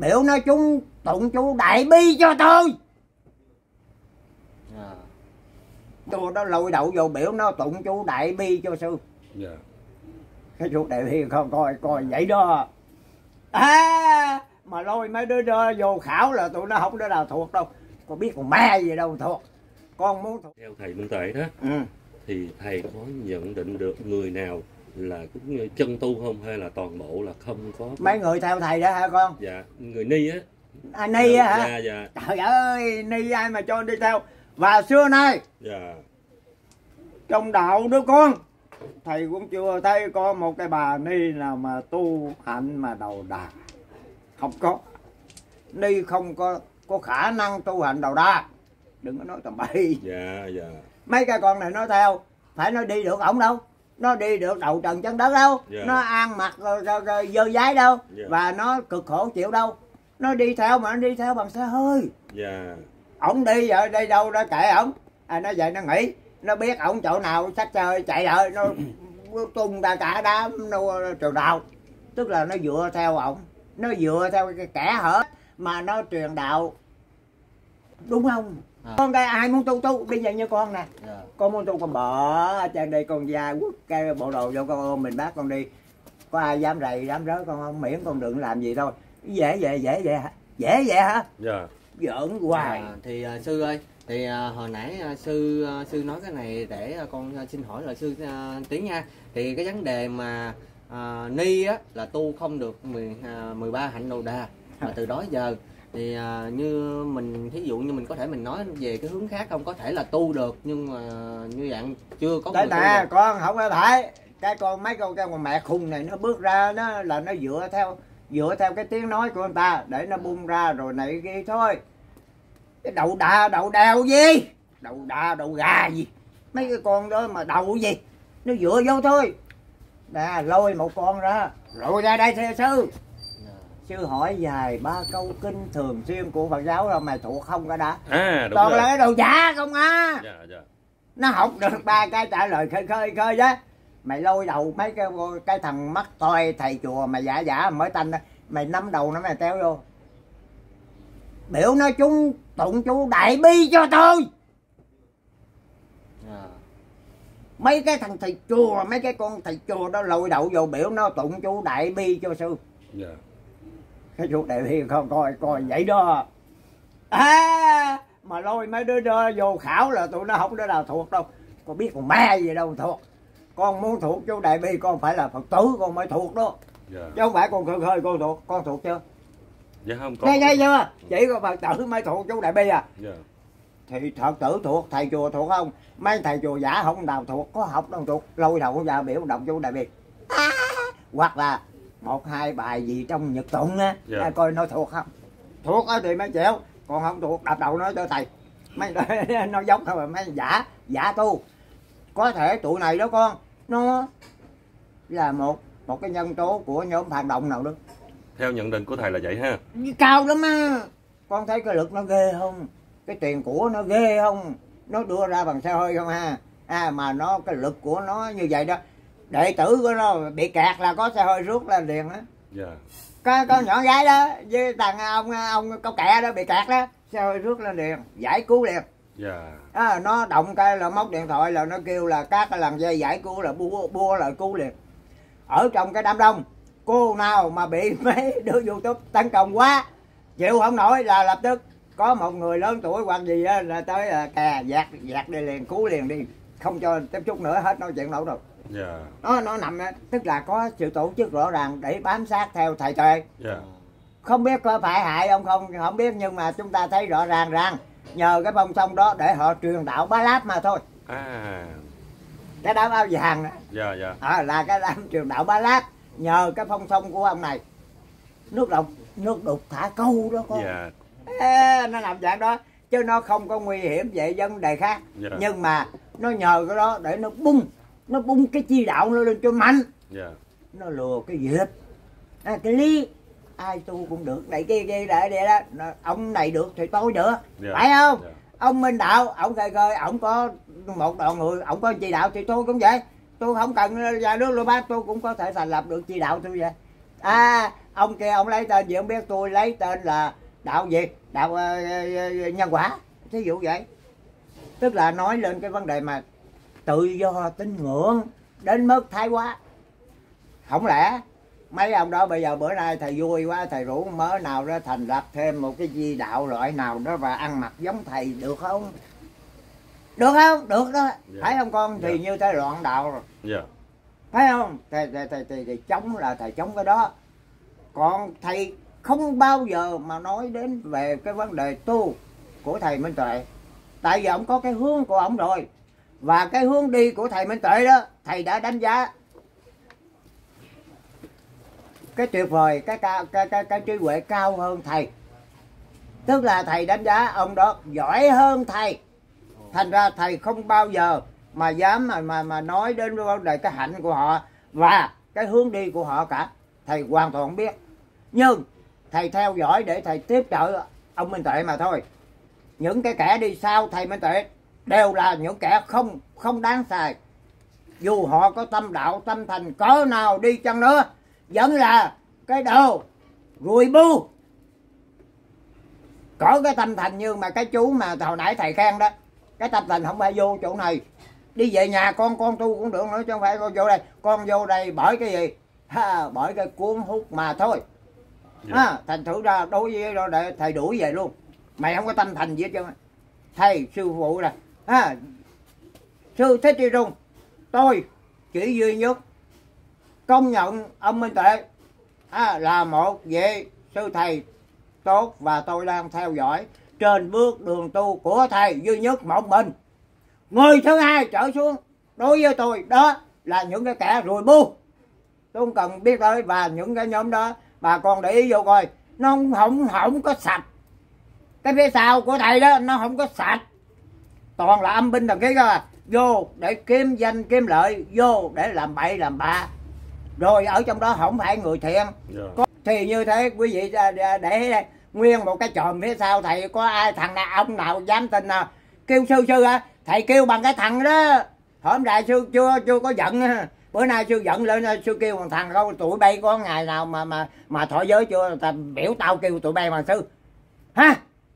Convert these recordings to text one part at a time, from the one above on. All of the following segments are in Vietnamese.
biểu nói chúng tụng chú đại bi cho tôi. Tôi đó lôi đậu vô biểu nó tụng chú đại bi cho sư. Cái chú đại bi coi vậy đó. Mà lôi mấy đứa vô khảo là tụi nó không đứa nào thuộc đâu. Con biết còn ma gì đâu thuộc. Con muốn thuộc. Theo thầy Minh Tuệ đó, thì thầy có nhận định được người nào là cũng như chân tu không, hay là toàn bộ là không có? Mấy người theo thầy đó hả con? Dạ, người ni á. Ni á hả? Dạ, dạ. Trời ơi, ni ai mà cho đi theo. Và xưa nay, dạ, trong đạo đứa con, thầy cũng chưa thấy có một cái bà ni nào mà tu hạnh mà đầu đà. Không có. Ni không có khả năng tu hành đầu đà. Đừng có nói tầm bậy. Dạ, dạ. Mấy cái con này nó theo, phải nó đi được ổng đâu. Nó đi được đầu trần chân đất đâu. Nó ăn mặc dơ dái đâu. Và nó cực khổ chịu đâu. Nó đi theo mà nó đi theo bằng xe hơi. Ổng đi ở đây đâu đó kệ ổng. Nó vậy nó nghĩ. Nó biết ổng chỗ nào xách xe hơi chạy lại. Nó tung ra cả đám trường đạo. Tức là nó dựa theo ổng. Nó dựa theo cái kẻ hở mà nó truyền đạo. Đúng không? Con cái ai muốn tu bây giờ như con nè. Con muốn tu con bỏ trên đây con ra quất cái bộ đồ vô con ôm mình bác con đi. Có ai dám rầy dám rớ con không, miễn con đừng làm gì thôi. Dễ vậy hả? Dạ. Giỡn hoài. Thì sư ơi, thì hồi nãy sư nói cái này để con xin hỏi là sư Tiến nha. Thì cái vấn đề mà ni á là tu không được 13 hạnh đầu đà, mà từ đó giờ thì như mình thí dụ như mình có thể mình nói về cái hướng khác không, có thể là tu được nhưng mà như dạng chưa có người tu được. Con không phải cái con mấy con mẹ khùng này nó bước ra nó là nó dựa theo cái tiếng nói của người ta để nó bung ra rồi này kia thôi. Cái đậu đào gì, đậu đà đậu gà gì, mấy cái con đó mà đậu gì, nó dựa vô thôi. Nè lôi một con ra rồi ra đây thưa sư. Sư hỏi vài ba câu kinh thường xuyên của Phật giáo rồi mày thuộc không cả đã? Đúng toàn rồi. là cái đồ giả không á. Dạ. Nó học được ba cái trả lời khơi đó. Mày lôi đầu mấy cái thằng mắt toi thầy chùa mà giả mới tanh đó. Mày nắm đầu nó mày kéo vô. Biểu nói chúng tụng chú đại bi cho tôi. Mấy cái thằng thầy chùa, mấy cái con thầy chùa đó lôi đậu vô biểu nó tụng chú đại bi cho sư. Cái chú đại bi coi vậy đó. Mà lôi mấy đứa vô khảo là tụi nó không đứa nào thuộc đâu. Con biết còn ma gì đâu thuộc. Con muốn thuộc chú đại bi con phải là Phật tử con mới thuộc đó. Chứ không phải con khơi con thuộc. Con thuộc chưa? Dạ không có. Nghe chưa? Chỉ có Phật tử mới thuộc chú đại bi à? Thì Phật tử thuộc, thầy chùa thuộc không? Mấy thầy chùa giả không nào thuộc, có học đâu thuộc. Lôi đầu ra biểu đọc chú đại bi. Hoặc là 1-2 bài gì trong Nhật tụng á, coi nó thuộc không? Thuộc thì mới chịu, còn không thuộc đập đầu nó cho thầy. Mấy nó giống thôi mà mấy giả tu. Có thể tụi này đó con, nó là một cái nhân tố của nhóm phản động nào đó. Theo nhận định của thầy là vậy ha. Cao lắm á. Con thấy cái lực nó ghê không? Cái tiền của nó ghê không? Nó đưa ra bằng xe hơi không ha? Mà nó cái lực của nó như vậy đó. Đệ tử của nó bị kẹt là có xe hơi rút lên liền á. Con nhỏ gái đó với thằng ông câu kẹ đó bị kẹt đó, xe hơi rút lên liền, giải cứu liền. Nó động cái là móc điện thoại là nó kêu là các cái làng dây giải cứu là bua lại cứu liền. Ở trong cái đám đông, cô nào mà bị mấy đứa YouTube tấn công quá chịu không nổi là lập tức có một người lớn tuổi hoặc gì đó là tới kè dạt đi liền, cứu liền đi, không cho tiếp xúc nữa, hết nói chuyện đâu đâu. Nó nằm tức là có sự tổ chức rõ ràng để bám sát theo thầy Tuệ. Không biết có phải hại ông không biết, nhưng mà chúng ta thấy rõ ràng rằng nhờ cái phong song đó để họ truyền đạo Ba Láp mà thôi. Cái đám áo vàng là cái đám truyền đạo Ba Láp, nhờ cái phong song của ông này. Nước đục thả câu đó con. Nó làm dạng đó chứ nó không có nguy hiểm về vấn đề khác. Nhưng mà nó nhờ cái đó để nó bung cái chi đạo nó lên cho mạnh. Nó lừa cái dịp, cái ly ai tu cũng được, này kia để đó. Ông này được thì tôi được, phải không? Ông Minh Đạo ông khơi ông có một đoàn người, ông có chi đạo thì tôi cũng vậy. Tôi không cần nhà nước Lô Bát, tôi cũng có thể thành lập được chi đạo tôi vậy. ông kia ông lấy tên gì không biết, tôi lấy tên là đạo gì, đạo nhân quả, thí dụ vậy. Tức là nói lên cái vấn đề mà tự do tín ngưỡng đến mức thái quá. Không lẽ mấy ông đó bây giờ bữa nay thầy vui quá, thầy rủ mớ nào đó thành lập thêm một cái di đạo loại nào đó và ăn mặc giống thầy được không? Được không? Được đó. Phải không con? Thì như thế loạn đạo rồi. Phải không? Thầy chống là thầy chống cái đó. Còn thầy không bao giờ mà nói đến về cái vấn đề tu của thầy Minh Tuệ. Tại vì ông có cái hướng của ông rồi. Và cái hướng đi của thầy Minh Tuệ đó, thầy đã đánh giá cái tuyệt vời, cái trí huệ cao hơn thầy. Tức là thầy đánh giá ông đó giỏi hơn thầy. Thành ra thầy không bao giờ mà dám mà nói đến vấn đề cái hạnh của họ và cái hướng đi của họ cả. Thầy hoàn toàn biết. Nhưng thầy theo dõi để thầy tiếp trợ ông Minh Tuệ mà thôi. Những cái kẻ đi sau thầy Minh Tuệ đều là những kẻ không đáng xài. Dù họ có tâm đạo, tâm thành cỡ nào đi chăng nữa, vẫn là cái đồ ruồi bu. Có cái tâm thành như mà cái chú mà hồi nãy thầy khen đó, cái tâm thành không phải vô chỗ này. Đi về nhà con tu cũng được nữa, chứ không phải con vô đây. Con vô đây bởi cái gì? Bởi cái cuốn hút mà thôi. Thành thử ra đối với thầy đuổi về luôn. Mày không có tâm thành gì hết trơn. Thầy sư phụ là sư Thích Chi Trung, tôi chỉ duy nhất công nhận ông Minh Tuệ là một vị sư thầy tốt và tôi đang theo dõi trên bước đường tu của thầy duy nhất một mình. Người thứ hai trở xuống đối với tôi đó là những cái kẻ rùi bu. Tôi không cần biết tới. Và những cái nhóm đó bà con để ý vô coi, nó không có sạch. Cái phía sau của thầy đó nó không có sạch, toàn là âm binh thần khí cơ. Vô để kiếm danh kiếm lợi, vô để làm bậy làm bạ, rồi ở trong đó không phải người thiện. Thì như thế quý vị để nguyên một cái chòm phía sau thầy, có ai thằng nào ông nào dám tin nào kêu sư thầy kêu bằng cái thằng đó. Hôm nay sư chưa có giận, bữa nay sư giận lên sư kêu bằng thằng không. Tụi bay có ngày nào mà thọ giới chưa ta biểu tao kêu tụi bay bằng sư ha?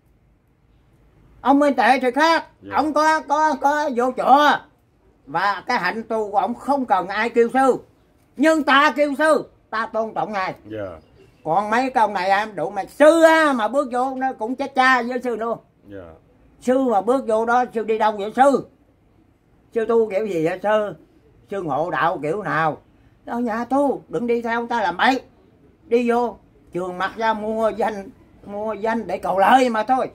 Ông Minh Tuệ thì khác. Ông có vô chùa và cái hạnh tu của ông không cần ai kêu sư, nhưng ta kêu sư ta tôn trọng ngài. Còn mấy cái ông này em đủ mày sư mà bước vô nó cũng chết cha với sư luôn. Sư mà bước vô đó sư đi đâu vậy sư? Sư tu kiểu gì vậy sư? Sư ngộ đạo kiểu nào? Ở nhà tu đừng đi theo ta làm bậy. Đi vô trường mặt ra mua danh để cầu lợi mà thôi.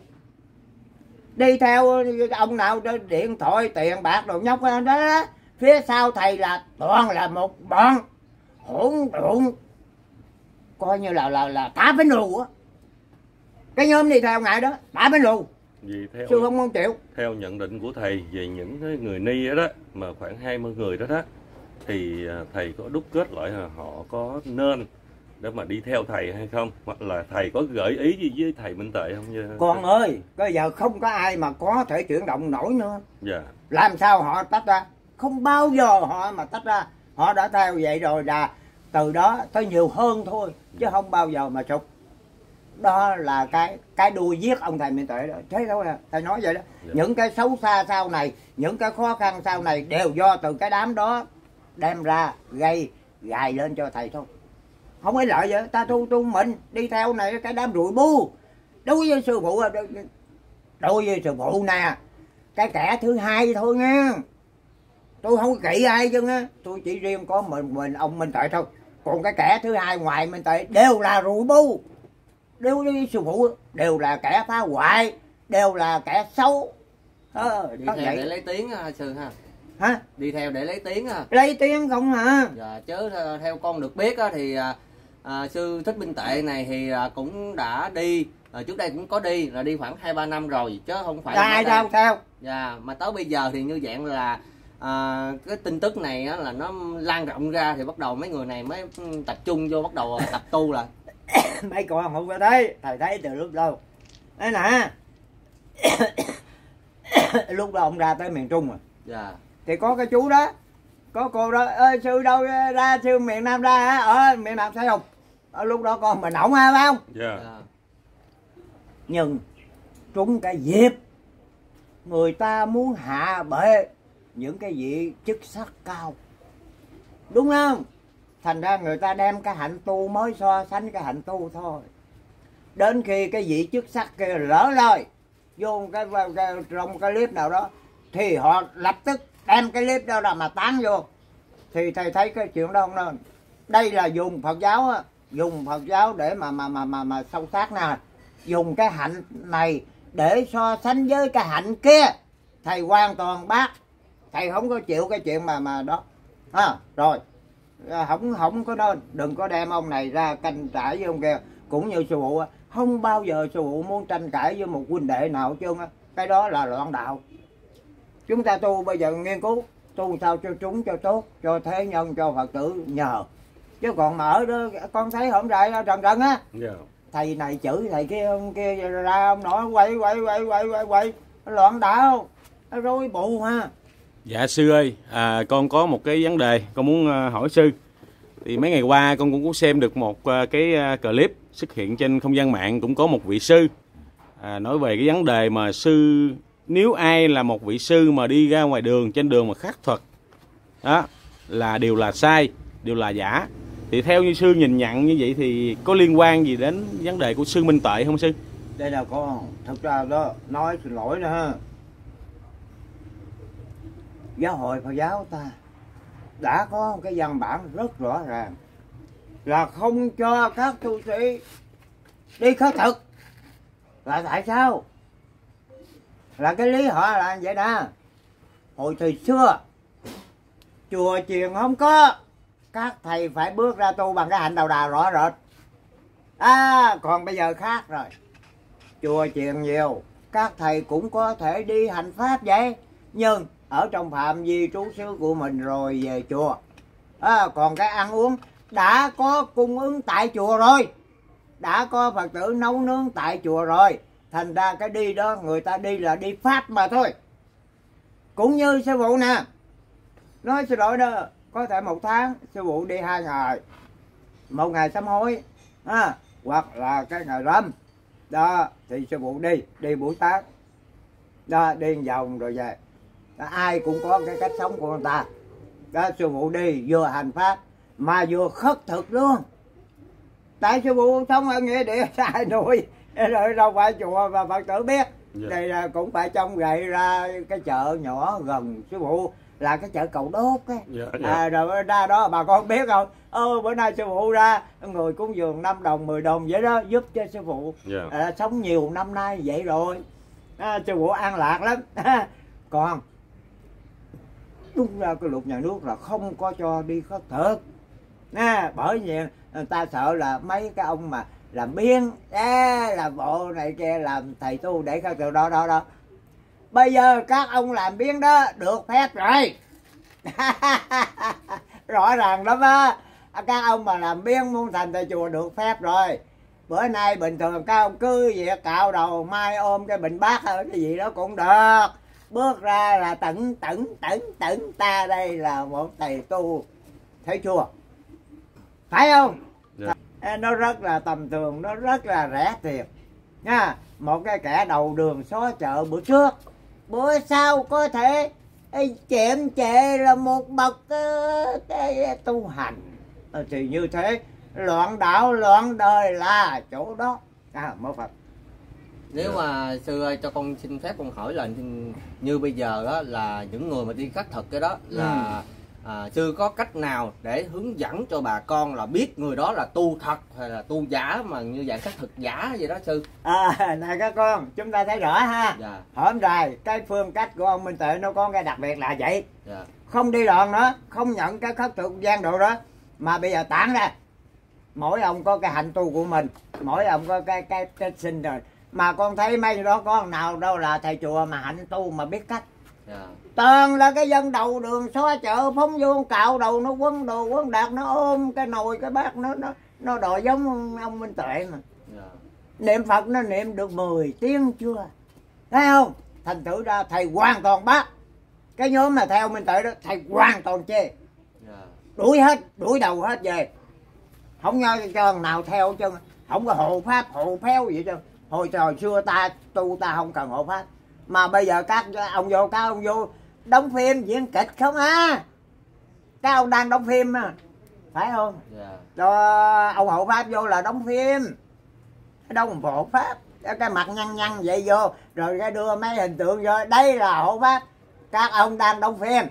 Đi theo ông nào đó điện thoại tiền bạc đồ nhóc đó, phía sau thầy là toàn là một bọn hỗn độn, coi như là thả bánh lù á. Cái nhóm đi theo ngài đó thả bánh lù. Vì theo sư không chịu. Theo nhận định của thầy về những cái người ni đó, mà khoảng 20 người đó thì thầy có đúc kết lại là họ có nên để mà đi theo thầy hay không, hoặc là thầy có gợi ý gì với thầy Minh Tuệ không? Con ơi, bây giờ không có ai mà có thể chuyển động nổi nữa. Làm sao họ tách ra? Không bao giờ họ mà tách ra. Họ đã theo vậy rồi là từ đó tới nhiều hơn thôi, chứ không bao giờ mà sụp. Đó là cái đuôi giết ông thầy Minh Tuệ đó. Thế thôi à, thầy nói vậy đó. Những cái xấu xa sau này, những cái khó khăn sau này đều do từ cái đám đó đem ra gài lên cho thầy thôi. Không có lợi vậy. Ta tu mình đi theo này cái đám rùi bu. Đối với sư phụ nè, cái kẻ thứ hai thôi nha. Tôi không kỵ ai chứ á, tôi chỉ riêng có mình ông Minh Tuệ thôi. Còn cái kẻ thứ hai ngoài Minh Tuệ đều là rùi bu. Đối với sư phụ đều là kẻ phá hoại, đều là kẻ xấu. Đi theo để lấy tiếng sư ha. Hả? Đi theo để lấy tiếng à? Lấy tiếng không hả? Chứ theo con được biết thì sư Thích Minh Tuệ này thì cũng đã đi, trước đây cũng có đi, là đi khoảng 2-3 năm rồi chứ không phải là sao? Mà tới bây giờ thì như dạng là cái tin tức này là nó lan rộng ra thì bắt đầu mấy người này mới tập trung vô bắt đầu tập tu là. Mấy con không có thấy, thầy thấy từ lúc đâu. Đấy nè. Lúc đó ông ra tới miền Trung rồi. Thì có cái chú đó, có cô đó, ơi sư đâu ra, sư miền Nam ra hả? Ở miền Nam thấy không? lúc đó con mình ổng ha, phải không? Dạ. Dạ. Nhưng trúng cái dịp người ta muốn hạ bệ những cái vị chức sắc cao, đúng không? Thành ra người ta đem cái hạnh tu mới so sánh cái hạnh tu thôi. Đến khi cái vị chức sắc kia lỡ lời vô trong cái clip nào đó thì họ lập tức đem cái clip đó là mà tán vô. Thì thầy thấy cái chuyện đó không nên. Đây là dùng Phật giáo á, dùng Phật giáo để mà sâu sát nè, dùng cái hạnh này để so sánh với cái hạnh kia. Thầy hoàn toàn bác, thầy không có chịu cái chuyện mà đó. Rồi không có nên, đừng có đem ông này ra tranh cãi với ông kia. Cũng như sư phụ không bao giờ sư phụ muốn tranh cãi với một huynh đệ nào chứ, cái đó là loạn đạo. Chúng ta tu bây giờ nghiên cứu tu sao cho chúng cho tốt, cho thế nhân, cho Phật tử nhờ. Chứ còn mà ở đó con thấy hổng rại trần trần á, thầy này chửi thầy kia, ông kia ra ông nói quay loạn đạo, nó rối bù ha. Dạ sư ơi, con có một cái vấn đề con muốn hỏi sư. Thì mấy ngày qua con cũng có xem được một cái clip xuất hiện trên không gian mạng, cũng có một vị sư nói về cái vấn đề mà sư, nếu ai là một vị sư mà đi ra ngoài đường, trên đường mà khắc thuật đó là đều là sai, đều là giả. Thì theo như sư nhìn nhận như vậy thì có liên quan gì đến vấn đề của sư Minh Tuệ không sư? Đây là con, thật ra đó nói xin lỗi nữa ha. Giáo hội Phật giáo ta đã có một cái văn bản rất rõ ràng là không cho các tu sĩ đi khất thực. Là tại sao? Là cái lý họ là vậy đó. Hồi thời xưa chùa chiền không có, các thầy phải bước ra tu bằng cái hạnh đầu đà rõ rệt. Còn bây giờ khác rồi. Chùa chiền nhiều, các thầy cũng có thể đi hành pháp vậy, nhưng ở trong phạm vi trú xứ của mình rồi về chùa. Còn cái ăn uống đã có cung ứng tại chùa rồi, đã có Phật tử nấu nướng tại chùa rồi. Thành ra cái đi đó người ta đi là đi pháp mà thôi. Cũng như sư phụ nè, nói xin lỗi đó, có thể một tháng sư phụ đi 2 ngày, một ngày sám hối hoặc là cái ngày rằm đó thì sư phụ đi buổi sáng đó, đi vòng rồi về đó, ai cũng có cái cách sống của người ta đó. Sư phụ đi vừa hành pháp mà vừa khất thực luôn. Tại sư phụ sống ở nghĩa địa sai nuôi rồi đâu phải chùa và Phật tử biết. Đây là cũng phải trông gậy ra cái chợ nhỏ gần sư phụ là cái chợ Cầu Đốt ấy. Rồi ra đó bà con biết không, bữa nay sư phụ ra người cúng dường 5 đồng 10 đồng vậy đó, giúp cho sư phụ sống nhiều năm nay vậy rồi. Sư phụ an lạc lắm. Còn đúng ra cái luật nhà nước là không có cho đi khất thực. Bởi vì người ta sợ là mấy cái ông mà làm biếng làm bộ này kia, làm thầy tu để khất thực đó. Bây giờ các ông làm biếng đó được phép rồi. Rõ ràng lắm á. Các ông mà làm biếng muốn thành thầy chùa được phép rồi. Bữa nay bình thường các ông cứ việc cạo đầu, mai ôm cái bình bát hay cái gì đó cũng được. Bước ra là tẩn ta đây là một thầy tu, thấy chưa? Phải không? Nó rất là tầm thường, nó rất là rẻ tiền nha. Một cái kẻ đầu đường xó chợ bữa trước, bữa sau có thể chệm chệ là một bậc cái tu hành. Thì như thế loạn đạo loạn đời là chỗ đó. Mô Phật. Nếu mà sư ơi, cho con xin phép con hỏi là như bây giờ đó, là những người mà đi khất thực cái đó là sư có cách nào để hướng dẫn cho bà con là biết người đó là tu thật hay là tu giả, mà như dạng khất thực giả vậy đó sư? Này các con, chúng ta thấy rõ ha. Hôm rồi cái phương cách của ông Minh Tuệ nó có cái đặc biệt là vậy. Không đi đòn nữa, không nhận cái khất thực gian độ đó, mà bây giờ tản ra. Mỗi ông có cái hạnh tu của mình, mỗi ông có cái sinh rồi. Mà con thấy mấy đó có nào đâu là thầy chùa mà hạnh tu mà biết cách. Toàn là cái dân đầu đường xó chợ phóng vô cạo đầu, nó quấn đồ quấn đạt, nó ôm cái nồi cái bát, nó đòi giống ông Minh Tuệ mà. Niệm Phật nó niệm được 10 tiếng chưa, thấy không? Thành thử ra thầy hoàn toàn bác. Cái nhóm mà theo Minh Tuệ đó thầy hoàn toàn chê. Đuổi hết, đuổi đầu hết về. không nghe cho nào theo chứ, không có hộ pháp hộ phép gì chứ. Hồi trời xưa ta tu ta không cần hộ pháp, mà bây giờ các ông vô đóng phim diễn kịch không á, các ông đang đóng phim á, phải không? Cho ông hộ pháp vô là đóng phim, đâu mà hộ pháp, cái mặt nhăn nhăn vậy vô rồi cái đưa mấy hình tượng vô, đây là hộ pháp. Các ông đang đóng phim,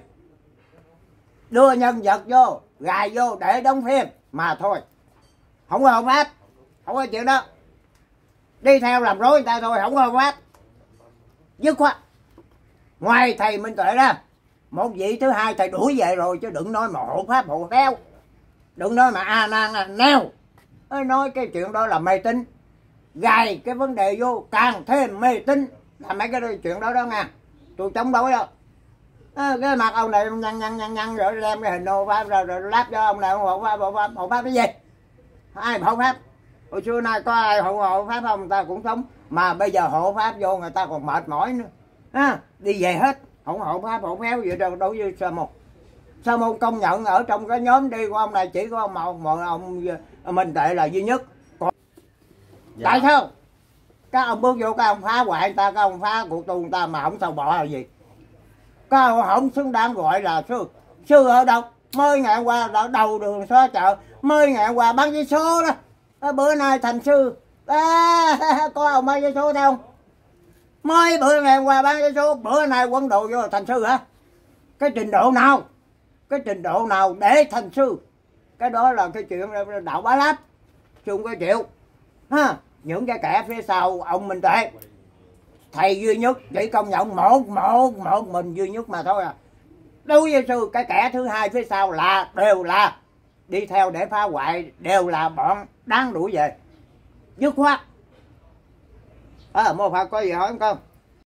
đưa nhân vật vô gài vô để đóng phim mà thôi, không có hộ pháp, không có chuyện đó. Đi theo làm rối người ta thôi, không có hộ pháp, dứt khoát. Ngoài thầy Minh Tuệ đó, một vị thứ hai thầy đuổi về rồi, chứ đừng nói mà hộ pháp hộ theo, đừng nói mà a nan neo, nói cái chuyện đó là mê tín, gài cái vấn đề vô càng thêm mê tín, là mấy cái chuyện đó đó nha, tôi chống đối đâu. Cái mặt ông này nhăn rồi đem cái hình hộ pháp rồi láp cho ông này hộ pháp cái gì, ai hộ pháp? Hồi xưa nay có ai hộ pháp không? Ta cũng sống, mà bây giờ hộ pháp vô người ta còn mệt mỏi nữa, đi về hết, không hộ pháp hộ phéo gì đâu. Đối với Sa Môn công nhận ở trong cái nhóm đi của ông này chỉ có một ông Minh Tuệ là duy nhất. Còn tại sao các ông bước vô các ông phá hoại người ta, các ông phá cuộc tu người ta mà không sao bỏ là gì? Các ông không xứng đáng gọi là sư. Sư ở đâu? Mới ngày qua đã đầu đường xó chợ, mới ngày qua bán vé số đó, bữa nay thành sư. Có ông bán vé số thấy không? Mới bữa ngày qua bán vé số, bữa nay quấn đồ vô thành sư hả? Cái trình độ nào? Cái trình độ nào để thành sư? Cái đó là cái chuyện đạo Bá Láp, chứ không có chịu. Những cái kẻ phía sau ông Minh Tuệ, thầy duy nhất chỉ công nhận một mình duy nhất mà thôi à. Đối với sư, cái kẻ thứ hai phía sau là đều là đi theo để phá hoại, đều là bọn đáng đuổi về, dứt khoát. Mô Phật có gì hỏi không?